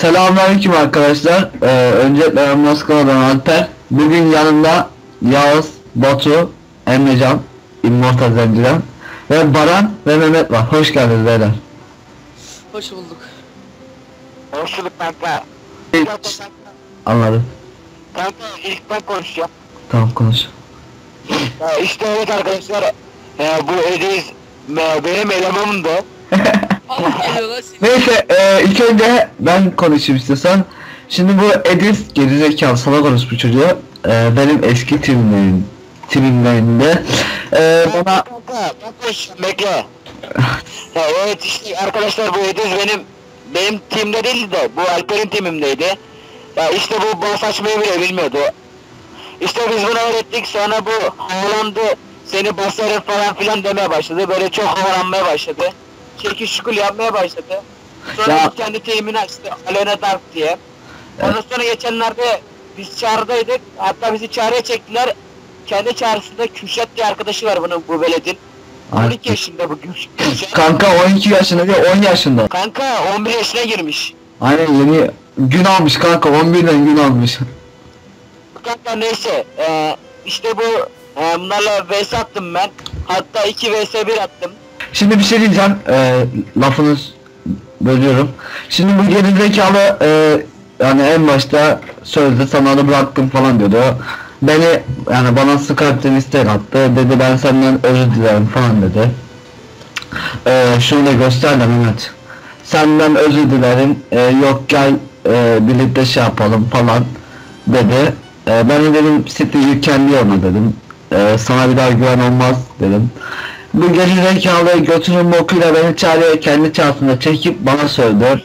Selamünaleyküm arkadaşlar. Öncelikle ben Moskova'dan Alper. Bugün yanımda Yağız, Batu, Emrecan, Immortal Zenciren ve Baran ve Mehmet var. Hoş geldiniz beyler. Hoş bulduk. Hoş bulduk kanka. Anladım. Kanka ilk ben konuşacağım. Tamam konuş. İşte evet arkadaşlar. Bu Ediz benim elemanımdı. Allah geliyor lan seni. Neyse ilk önce ben konuşayım istiyorsan. Şimdi bu Edis gerizekalı salak orospu çocuğu benim eski timimlerinde bana Kanka ben konuşacağım bekle. Evet işte arkadaşlar bu Ediz benim timde değildi de bu Alper'in timimdeydi. Ya işte bu bahs açmayı bile bilmiyordu. İşte biz bunu öğrettik, sonra bu havalandı, seni basarım falan filan demeye başladı. Böyle çok havalanmaya başladı. Çekil şukul yapmaya başladı. Sonra Ya. kendi teamini açtı, Alena Dark diye. Ondan sonra geçenlerde biz çağrıdaydık, hatta bizi çağrıya çektiler. Kendi çağrısında Kürşat diye arkadaşı var bu veledin. Ay. 12 yaşında bu Kürşat. kanka 12 yaşında değil 10 yaşında. Kanka 11 yaşına girmiş. Aynen yeni gün almış kanka 11'den gün almış. Kanka neyse, işte bu bunlarla vs attım ben. Hatta 2 vs 1 attım. Şimdi bir şey diyeceğim. Lafını bölüyorum. Şimdi bu gerizekalı yani en başta sözde sana da bıraktım falan diyordu. Beni yani bana Skype'den istek attı. Dedi ben senden özür dilerim falan dedi. Şunu da göster de Mehmet. Senden özür dilerim. Yok gel birlikte şey yapalım falan dedi. Ben de dedim City'yi kendi yoluna dedim. Sana bir daha güven olmaz dedim. Bu gerizekalı götünün bokuyla beni çağırıyor, kendi çağrısında çekip bana sövdü.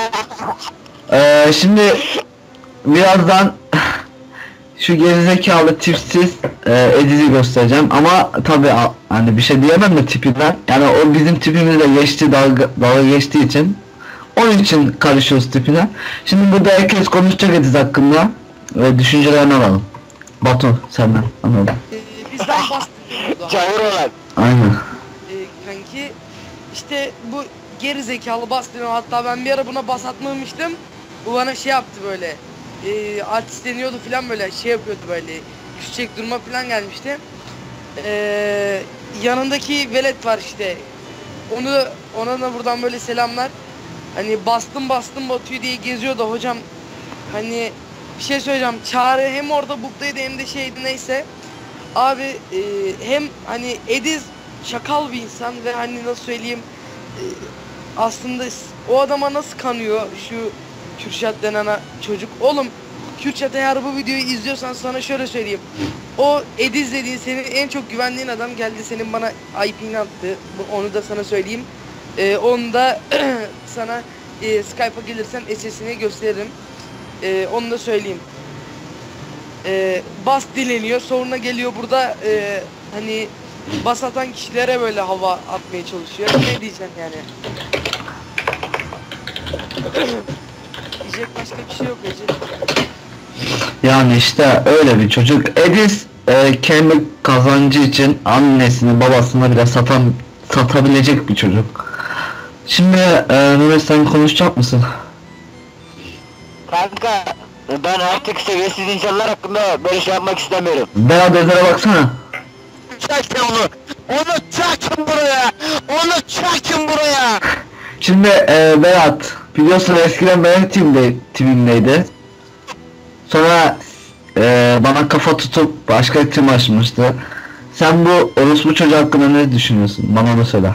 Şimdi birazdan şu gerizekalı tipsiz Ediz'i göstereceğim ama tabi hani bir şey diyemem de tipinden. Yani o bizim tipimizle geçti, dalga geçtiği için onun için karışıyoruz tipine. Şimdi burada herkes konuşacak Ediz hakkında ve düşüncelerini alalım. Batu senden anladım. Bizden bastı burada. Cavur olan. Aynen. Kanki işte bu geri zekalı bastı. Hatta ben bir ara buna bas atmamıştım. Bu bana şey yaptı böyle. Artist deniyordu falan böyle şey yapıyordu böyle. Küçük durma falan gelmişti. Yanındaki velet var işte. Ona da buradan böyle selamlar. Hani bastım Batu'yu diye geziyordu hocam. Hani bir şey söyleyeceğim. Çağrı hem orada buktaydı hem de şeydi neyse. Abi hem hani Ediz şakal bir insan ve hani nasıl söyleyeyim aslında o adama nasıl kanıyor şu Kürşat denen çocuk. Oğlum Kürşat eğer bu videoyu izliyorsan sana şöyle söyleyeyim. O Ediz dediğin senin en çok güvendiğin adam geldi senin bana IP'ni attı. Onu da sana söyleyeyim. Onu da sana Skype'a gelirsen SS'ini gösteririm. Onu da söyleyeyim. Bas dileniyor sonra geliyor burada hani bas atan kişilere böyle hava atmaya çalışıyor. Ne diyeceğim yani? Diyecek başka bir şey yok Ece. Yani işte öyle bir çocuk. Edis kendi kazancı için annesini babasını bile satabilecek bir çocuk. Şimdi Mehmet sen konuşacak mısın? Kanka ben artık seviyesiz insanlar hakkında böyle şey yapmak istemiyorum. Berat Özer'e baksana. Çekin onu! Onu çekin buraya! Onu çekin buraya! Şimdi Berat biliyorsun eskiden benim timimdeydi. Sonra bana kafa tutup başka tim açmıştı. Sen bu orospu çocuğu hakkında ne düşünüyorsun? Bana onu söyle.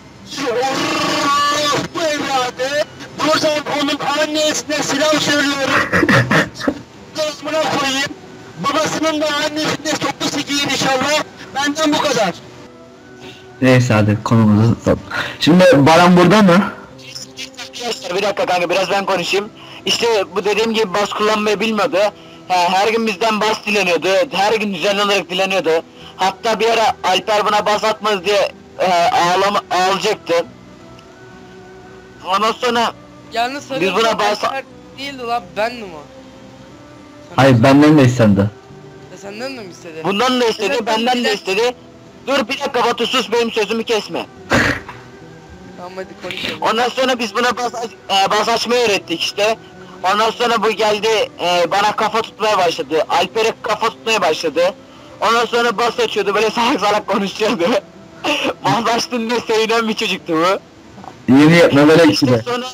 Bu evladı! Buradan onun annesine selam söylüyorum. Buna koyayım. Babasının da annesine çok sikiyim inşallah. Benden bu kadar. Neyse hadi konumuzu sat. Şimdi Baran burada mı? Arkadaşlar bir dakika kanka biraz ben konuşayım. İşte bu dediğim gibi bas kullanmayı bilmiyordu. Her gün bizden bas dileniyordu. Her gün düzenli olarak dileniyordu. Hatta bir ara Alper buna bas atmaz diye ağlayacaktı. Ondan sonra Yalnız Biz sanırım buna bas- değildi lan bendim o. Hayır benden de istendi. Ya senden de mi istedi? bundan da istedi, Evet, benden de ben- istedi. Dur bir dakika Batu sus benim sözümü kesme. Tamam hadi konuşalım. Ondan sonra biz buna bas açmayı öğrettik işte. Ondan sonra bu geldi bana kafa tutmaya başladı. Alper'e kafa tutmaya başladı. Ondan sonra bas açıyordu, böyle salak salak konuşuyordu. Mahlaştığında sevinen bir çocuktu bu. Yeni yapma böyle İşte ikide. sonra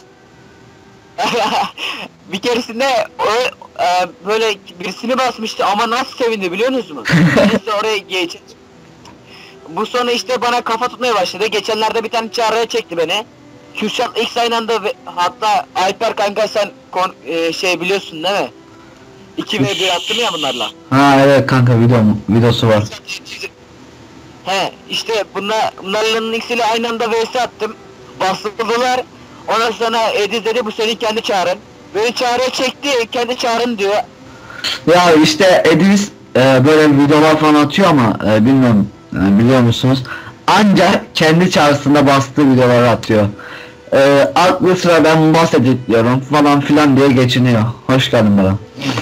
bir keresinde o böyle birisini basmıştı ama nasıl sevindi biliyor musunuz? Neyse oraya geçeceğim. Bu sonra işte bana kafa tutmaya başladı. Geçenlerde bir tane çağrıya çekti beni. Kürşat ilk aynı anda hatta Alper kanka sen şey biliyorsun değil mi? 2v1 attım ya bunlarla. Ha evet kanka videosu var. He işte bunlarla ikisiyle aynı anda vs attım. Bastırdılar. Ondan sonra Ediz dedi bu senin kendi çağrın. Beni çağrıya çekti, kendi çağrın diyor. Ya işte Edis böyle videolar falan atıyor ama bilmiyorum biliyor musunuz? Ancak kendi çağrısında bastığı videoları atıyor. Aklı sıra ben bas editliyorum falan filan diye geçiniyor. Hoş geldin Baran.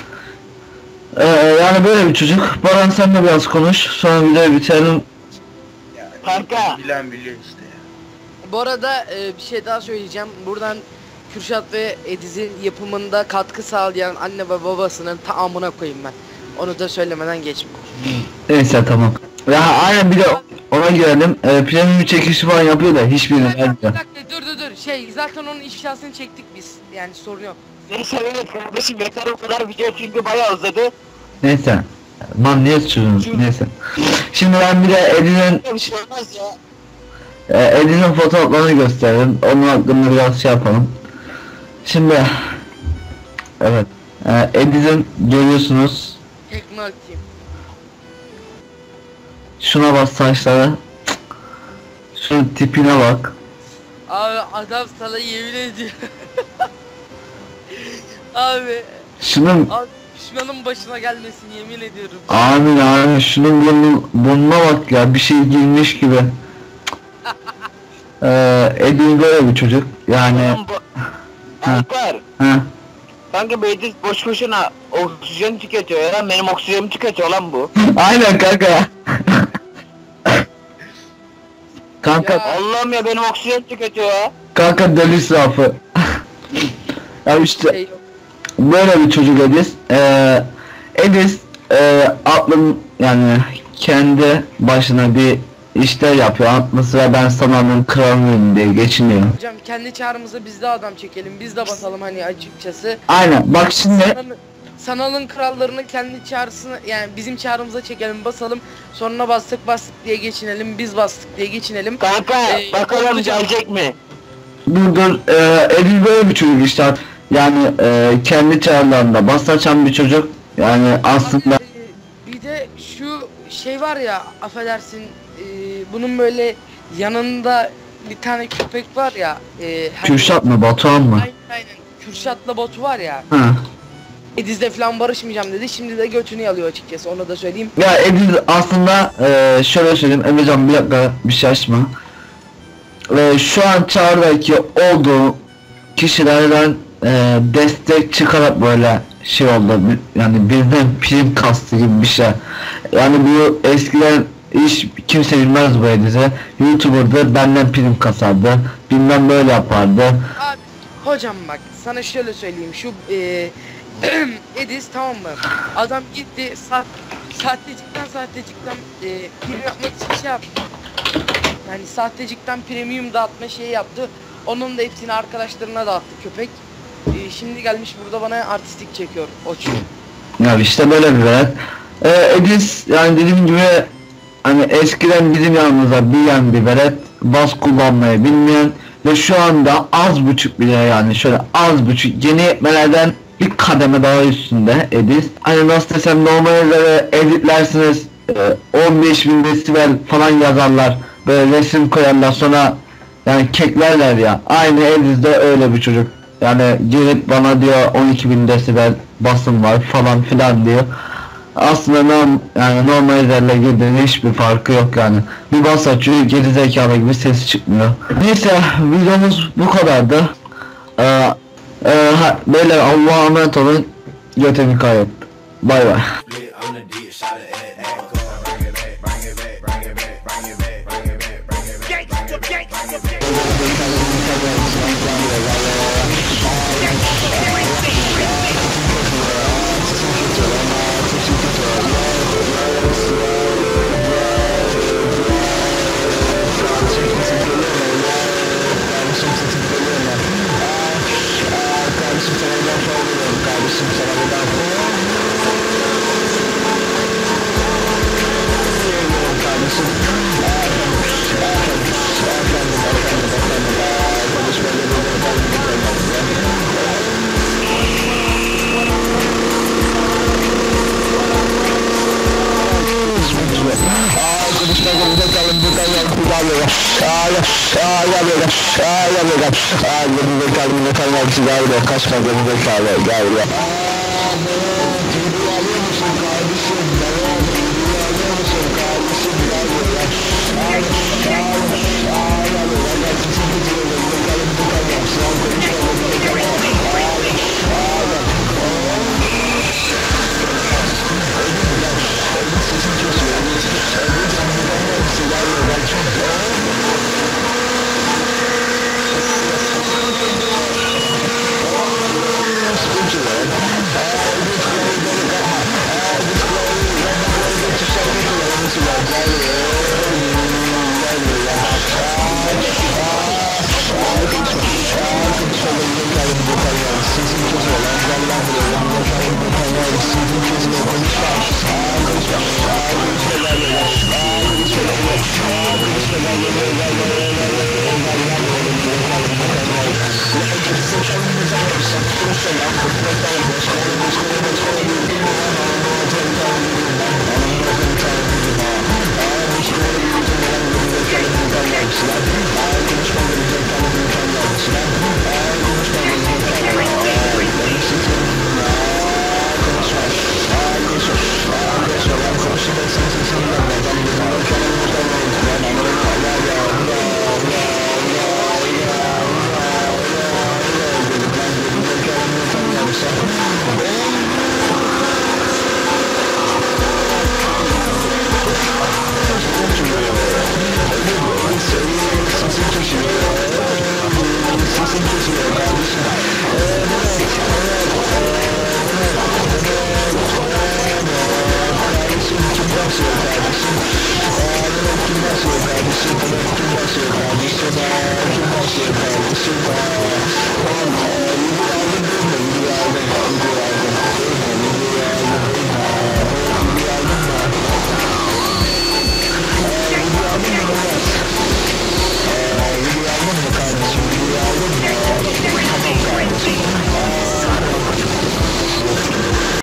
Yani böyle bir çocuk. Baran sen de biraz konuş. Sonra videoyu bitirelim. Kanka. Bilen biliyor işte ya. Bu arada bir şey daha söyleyeceğim. Buradan Kürşat ve Ediz'in yapımında katkı sağlayan anne ve babasının tamamına koyayım ben. Onu da söylemeden geçme. Neyse tamam. Ya aynen bir de ona girelim. Premium çekişi falan yapıyor da hiçbirini Bir vermiyor. dakika dur. Zaten onun ifşasını çektik biz. Yani sorun yok. Neyse evet kardeşim yeter o kadar video çünkü bayağı uzadı. Neyse. Lan niye suçluyorsunuz? Neyse. Şimdi ben bir de Bir şey olmaz ya. Edis'in fotoğraflarını gösterelim. Onun hakkında biraz şey yapalım. Şimdi evet. Edis'in görüyorsunuz. Tekme atayım. Şuna bak saçları. Şunun tipine bak. Abi adam sana yemin ediyor. Abi Şunun düşmanın başına gelmesin yemin ediyorum. amin şunun burnuna bak ya, bir şey girmiş gibi. Edis böyle bir çocuk yani. Oğlum bu... Alper. Ha. Kanka bu Ediz boş boşuna oksijen tüketiyor ya. Benim oksijenimi tüketiyor lan bu. Aynen kanka. Kanka Ya. Allah'ım ya benim oksijen tüketiyor ya. kanka deli israfı. Ya işte Şey yok. böyle bir çocuk Edis. Edis aklım yani kendi başına bir işler yapıyor. Aklı sıra ben sanatın kralıyım diye geçiniyor. Hocam kendi çağrımıza biz de adam çekelim. Biz de basalım hani açıkçası. Aynen bak şimdi Sanalın krallarını kendi çağrısına yani bizim çağrımıza çekelim basalım. Sonra bastık diye geçinelim. Biz bastık diye geçinelim. Kanka bakalım hocam. gelecek mi? dur Edis böyle bir çocuk işte. Yani kendi çağrılarında bas açan bir çocuk. Yani aslında Abi, bir de şu şey var ya affedersin bunun böyle yanında bir tane köpek var ya. Hani- Kürşat mı Batuhan mı? Aynen. Kürşat'la Batu var ya. Ha. Ediz'le falan barışmayacağım dedi. Şimdi de götünü yalıyor açıkçası. Onu da söyleyeyim. Ya Edis aslında şöyle söyleyeyim Emrecan bir dakika bir şey açma. Şu an çağrıdaki olduğu kişilerden destek çıkarak böyle şey oldu yani birden prim kastı gibi bir şey. Yani bu eskiden hiç kimse bilmez bu Edis'i. YouTuber'dı benden prim kasardı. Bilmem böyle yapardı. Abi hocam bak sana şöyle söyleyeyim. Şu Ediz tamam mı? Adam gitti sahtecikten prim yapmak için şey yaptı. Yani sahtecikten premium dağıtma şeyi yaptı. Onun da hepsini arkadaşlarına dağıttı köpek. Şimdi gelmiş burada bana artistik çekiyor. O çünkü. Ya işte böyle bir velet. Edis yani dediğim gibi hani eskiden bizim yanımızda bilen bir velet, bas kullanmayı bilmeyen ve şu anda az buçuk bile yani şöyle az buçuk yeni yetmelerden bir kademe daha üstünde Edis. Hani nasıl desem normalde editlersiniz 15.000 desibel falan yazarlar, böyle resim koyarlar sonra yani keklerler ya, aynı Edis de öyle bir çocuk. Yani gelip bana diyor 12.000 desibel basım var falan filan diyor. Aslında yani normal izlerle girdiğinde hiçbir farkı yok yani. Bir bas açıyor geri zekalı gibi ses çıkmıyor. Neyse videomuz bu kadardı. Böyle Allah'a emanet olun. Götemi kayıp. Bay bay. Gangsta, Gel buraya. Gel buraya. Gel buraya. Gel kalmak için gel buraya. Kaçma gerizekalı. Gel buraya. Selam.